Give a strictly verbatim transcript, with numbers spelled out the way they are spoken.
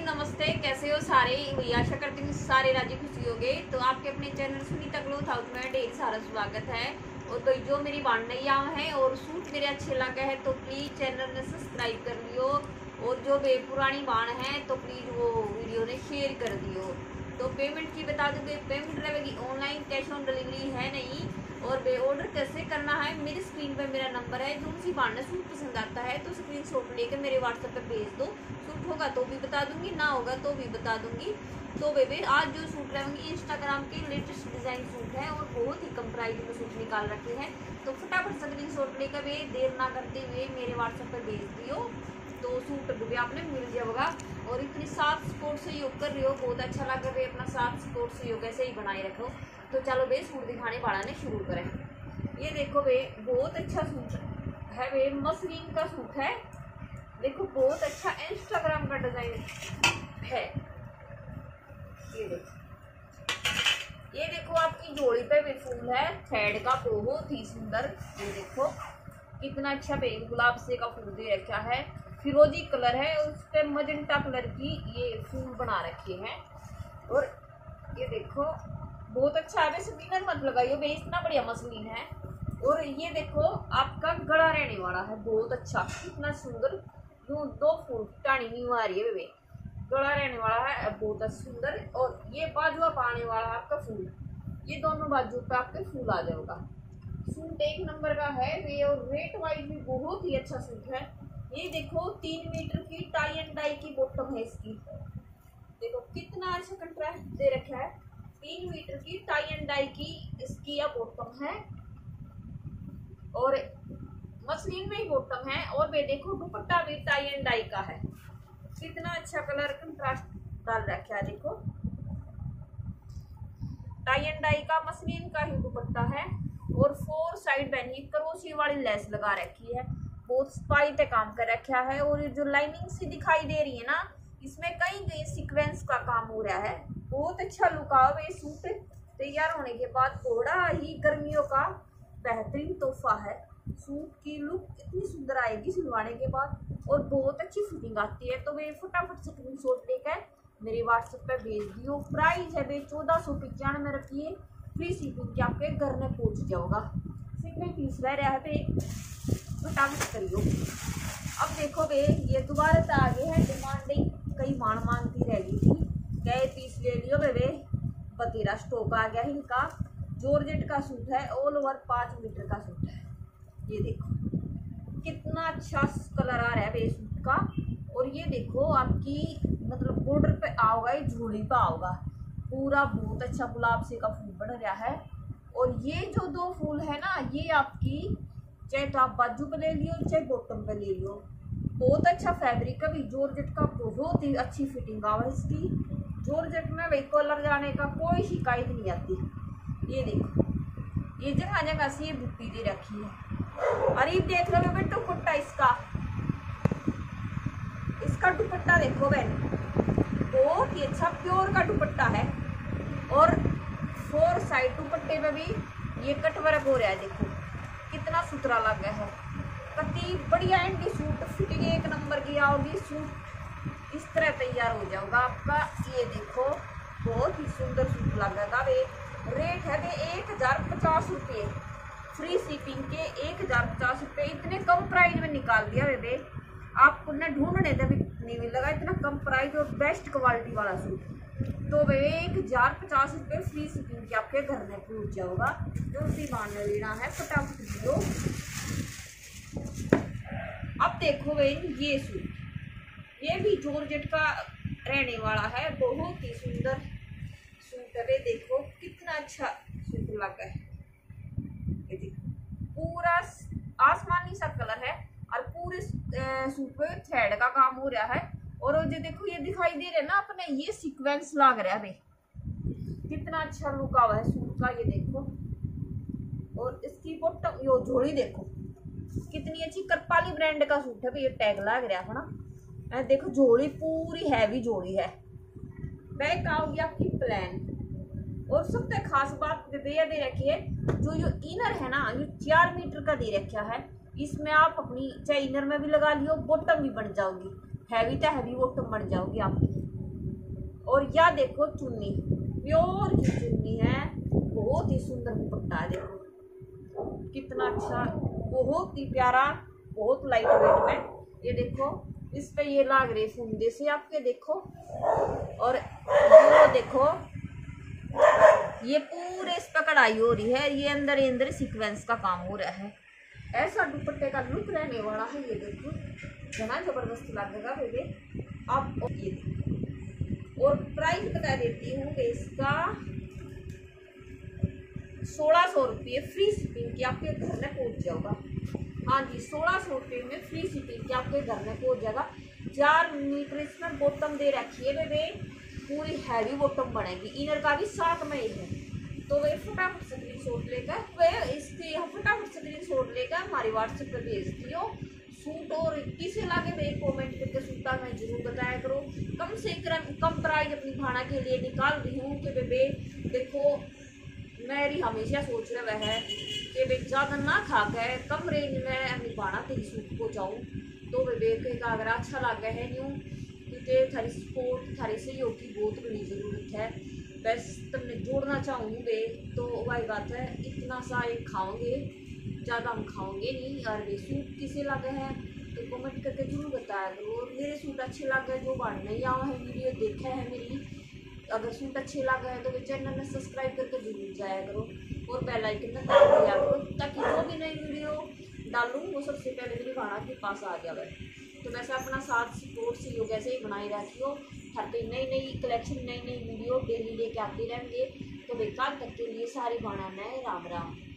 नमस्ते। कैसे हो सारे? वही आशा करती हूँ सारे राजी खुशी हो गए। तो आपके अपने चैनल सुनीता क्लॉथ हाउस में ढेर सारा स्वागत है। और तो जो मेरी बाण नैया है और सूट मेरे अच्छे लगे हैं तो प्लीज़ चैनल ने सब्सक्राइब कर लियो। और जो वे पुरानी बाण है तो प्लीज़ वो वीडियो ने शेयर कर दियो। तो पेमेंट की बता दूँगी, पेमेंट रहेगी ऑनलाइन, कैश ऑन डिलीवरी है नहीं। और वे ऑर्डर कैसे करना है, मेरी स्क्रीन पर मेरा नंबर है। जो सी बाण सूट पसंद आता है तो स्क्रीन शॉट लेकर मेरे व्हाट्सएप पर भेज दो। सूट होगा तो भी बता दूंगी, ना होगा तो भी बता दूंगी। तो बेबे आज जो सूट रहेंगे इंस्टाग्राम के लेटेस्ट डिजाइन सूट है और बहुत ही कम प्राइस में सूट निकाल रखे हैं। तो फटाफट स्क्रीन शॉट लेकर वे देर ना करते हुए मेरे व्हाट्सएप पर भेज दियो तो सूट भी आपने मिल जाएगा। और इतनी साथ सपोर्ट सहयोग कर रही हो, बहुत अच्छा लगा। वे अपना साथ सपोर्ट सहयोग ऐसे ही बनाए रखो। तो चलो वे सूट दिखाने वाला ने शुरू करें। ये देखो वे बहुत अच्छा सूट है, वे मसलिन का सूट है। देखो बहुत अच्छा इंस्टाग्राम का डिजाइन है। ये देखो, ये देखो आपकी जोड़ी पे भी फूल है थ्रेड का, बहुत ही सुंदर। ये देखो कितना अच्छा पे गुलाब से का फूल दे रखा है, फिरोजी कलर है और उस पर मजेंटा कलर की ये फूल बना रखे हैं। और ये देखो बहुत अच्छा है, वैसे बिनर मत लगाइयो वे, इतना बढ़िया मसलिन है। और ये देखो आपका गला रहने वाला है, बहुत अच्छा, कितना सुंदर। यूं दो फूल टाणी नहीं आ रही है वे, गला रहने वाला है बहुत सुंदर। और ये बाजुआ पाने वाला है आपका फूल, ये दोनों बाजू पे आपके फूल आ जाएगा। सूट एक नंबर का है वे और रेट वाइज भी बहुत ही अच्छा सूट है। ये देखो तीन मीटर की टाई एंड डाई की बॉटम है इसकी। देखो कितना अच्छा कंट्रास्ट दे रखा है, तीन मीटर की टाई एंड डाई की इसकी यह बॉटम है और मसलिन में ही बॉटम है। और वे देखो दुपट्टा भी टाई एंड डाई का है, कितना अच्छा कलर कंट्रास्ट डाल रखा है। देखो टाई एंड डाई का मसलिन का ही दुपट्टा है और फोर साइड बनी करोशिया वाली लेस लगा रखी है, बहुत स्पाई पे काम कर रखा है। और ये जो लाइनिंग सी दिखाई दे रही है ना, इसमें कहीं कहीं सीक्वेंस का काम हो रहा है। बहुत अच्छा लुक आओ। ये सूट तैयार होने के बाद थोड़ा ही गर्मियों का बेहतरीन तोहफा है। सूट की लुक इतनी सुंदर आएगी सिलवाने के बाद और बहुत अच्छी फिटिंग आती है। तो वे फटाफट स्क्रीन शॉट लेकर मेरे व्हाट्सएप पर भेज दियो। प्राइस है वे चौदह सौ पचानवे में रखिए, फ्री शिपिंग के आपके घर में पहुंच जाओगा। सिंगल पीस रह रहा है वे, फटाफट करियो। अब देखो वे ये दोबारा से आगे है, डिमांडिंग कई मान मांगती रह गई थी, कई पीस ले लियो वे, बतेरा स्टॉक आ गया इनका। जॉर्जेट का सूट है, ऑल ओवर पाँच मीटर का सूट है। ये देखो कितना अच्छा कलर आ रहा है वे सूट का। और ये देखो आपकी मतलब बॉर्डर पे आओगा, ये झोली पे आओगा पूरा, बहुत अच्छा गुलाब से का फूल बन रहा है। और ये जो दो फूल है ना, ये आपकी चाहे तो आप बाजू पे ले लियो चाहे बॉटम पे ले लियो। बहुत अच्छा फैब्रिक का भी, जॉर्जेट का बहुत ही अच्छी फिटिंग आवा इसकी। जॉर्जेट में वही कलर जाने का कोई शिकायत नहीं आती। ये देखो ये जगह जगह से ये बुट्टी दे रखी है। अरे देख लो बेटे दुपट्टा इसका, इसका दुपट्टा देखो बहन, बहुत ही अच्छा प्योर का दुपट्टा है। और फोर साइड दुपट्टे में भी ये कट वर्क हो रहा है, देखो कितना सुथरा लग रहा है। कति बढ़िया एंटी सूट, फिटिंग एक नंबर की आओगी। सूट इस तरह तैयार हो जाएगा आपका। ये देखो बहुत ही सुंदर सूट लगेगा वे। रेट है वे एक हजार पचास रुपये, फ्री शिपिंग के एक हजार पचास रुपये। इतने कम प्राइस में निकाल दिया वे, आपको न ढूंढने तभी नहीं मिलेगा इतना कम प्राइस और बेस्ट क्वालिटी वाला सूट। तो वे एक हजार पचास रुपये फ्री शिपिंग के आपके घर में पहुंच जाओगा। जो भी मान लेना है फटाफट लो। अब देखो वे ये सूट, ये भी जॉर्जेट का रहने वाला है, बहुत ही सुंदर सूट है। वे देखो कितना अच्छा सूट लगा है। ये देखो पूरा आसमानी सा कलर है और पूरे सूट पे थ्रेड का काम हो रहा है। और जो देखो ये दिखाई दे रहा है ना अपने, ये सीक्वेंस लग रहा है, कितना अच्छा लुक आवा है सूट का। ये देखो और इसकी बॉटम यो झोली देखो कितनी अच्छी, करपाली ब्रांड का सूट है, ये टैग लग रहा है ना। देखो झोली पूरी हैवी झोली है। बैक आओगी आपकी प्लान। और सबसे खास बात भैया दे रखी है, जो ये इनर है ना, ये चार मीटर का दे रखा है। इसमें आप अपनी चाहे इनर में भी लगा लियो, बॉटम भी बन जाओगी। हैवी तो हैवी बॉटम बन जाओगी आपकी। और यह देखो चुन्नी, प्योर की चुन्नी है, बहुत ही सुंदर दुपट्टा है, देखो कितना अच्छा, बहुत ही प्यारा, बहुत लाइट वेट में। ये देखो इस पे ये लाग रहे फुंदे से आपके, देखो। और वो देखो ये पूरे इस पे कढ़ाई हो रही है, ये अंदर ही अंदर सीक्वेंस का काम हो रहा है। ऐसा दुपट्टे का लुक रहने वाला है, ये देखो घना जबरदस्त लगेगा बेबे आप। ये देखो और प्राइस बता देती हूँ कि इसका सोलह सौ रुपये फ्री शिपिंग की आपके घर में पहुँच जाएगा। हाँ जी, सोलह सौ रुपये में फ्री शिपिंग की आपके घर में पहुँच जाएगा। चार मीटर इसमें बॉटम दे रखी है बेबे, पूरी हैवी बॉटम बनेगी, इनर का भी साथ में ही है। तो वे फटाफट स्क्रीन शॉट लेकर वे इसके फटाफट स्क्रीन शॉट लेकर हमारे व्हाट्सएप पर भेज दियो सूट। और किसे लागे वे कमेंट करके सूटा मैं जरूर बताया करो। कम से कम कम प्राइस अपनी भाड़ा के लिए निकाल रही हूँ कि बेबे देखो मेरी हमेशा सोच रहा है कि वे ज़्यादा ना खा के कम रेंज में अपनी भाड़ा के सूट को जाऊँ। तो बेबे का अगर अच्छा लगा है न्यू, क्योंकि थारी सपोर्ट थारी सहयोग की बहुत बड़ी ज़रूरत है। बस तुमने जोड़ना चाहूँगी वे तो वही बात है, इतना सा एक खाओगे, ज़्यादा हम खाओगे नहीं। और वे सूट किसे लगे हैं तो कमेंट करके जरूर बताया करो। और मेरे सूट अच्छे लगे जो बाढ़ नहीं आया है, वीडियो देखा है मेरी, अगर सूट अच्छे लगे हैं तो वे चैनल में सब्सक्राइब करके जरूर जाया करो और बेल आइकन में दबा दिया करो, ताकि जो भी नई वीडियो डालूँ वो सबसे पहले मेरी भाड़ा के पास आ जाए। तो वैसे अपना साथ सपोर्ट सहयोग ऐसे ही बनाए रखियो, हर कई नई नई कलेक्शन नई नई वीडियो डेली लेके आते रहेंगे। तो बेकार तक के लिए सारी भाड़ा में राम राम।